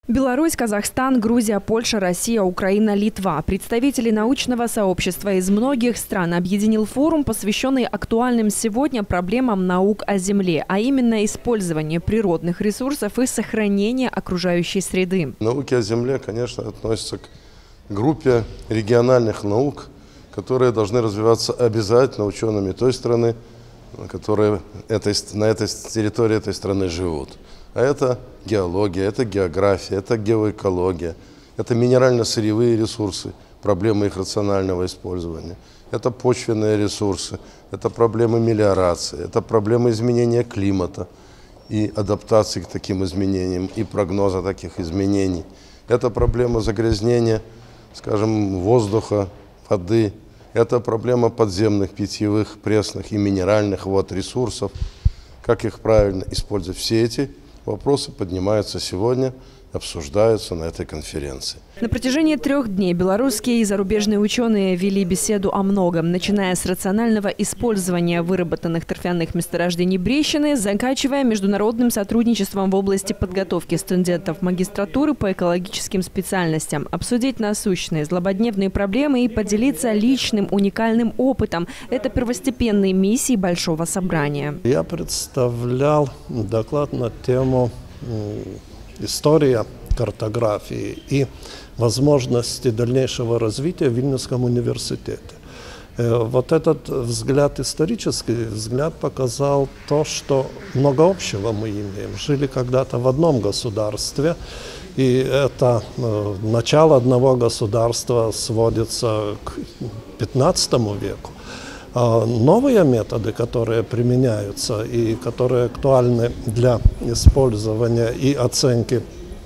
Беларусь, Казахстан, Грузия, Польша, Россия, Украина, Литва. Представители научного сообщества из многих стран объединил форум, посвященный актуальным сегодня проблемам наук о Земле, а именно использованию природных ресурсов и сохранение окружающей среды. Науки о Земле, конечно, относятся к группе региональных наук, которые должны развиваться обязательно учеными той страны, которые на этой территории этой страны живут. А это геология, это география, это геоэкология, это минерально-сырьевые ресурсы, проблемы их рационального использования, это почвенные ресурсы, это проблемы мелиорации, это проблемы изменения климата и адаптации к таким изменениям и прогноза таких изменений. Это проблема загрязнения, скажем, воздуха, воды, это проблема подземных питьевых, пресных и минеральных вод ресурсов, как их правильно использовать. Все эти вопросы поднимаются сегодня, обсуждаются на этой конференции. На протяжении 3 дней белорусские и зарубежные ученые вели беседу о многом, начиная с рационального использования выработанных торфяных месторождений Брещины, заканчивая международным сотрудничеством в области подготовки студентов магистратуры по экологическим специальностям, обсудить насущные злободневные проблемы и поделиться личным уникальным опытом. Это первостепенные миссии Большого собрания. Я представлял доклад на тему «История картографии и возможности дальнейшего развития в Вильнюсском университете». Вот этот взгляд, исторический взгляд, показал то, что много общего мы имеем. Жили когда-то в одном государстве, и это начало одного государства сводится к XV веку. Новые методы, которые применяются и которые актуальны для использования и оценки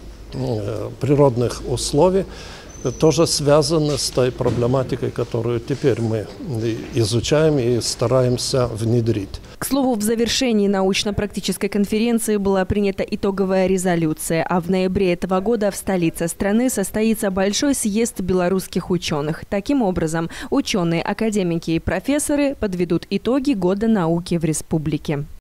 природных условий, тоже связаны с той проблематикой, которую теперь мы изучаем и стараемся внедрить. К слову, в завершении научно-практической конференции была принята итоговая резолюция, а в ноябре этого года в столице страны состоится большой съезд белорусских ученых. Таким образом, ученые, академики и профессоры подведут итоги года науки в республике.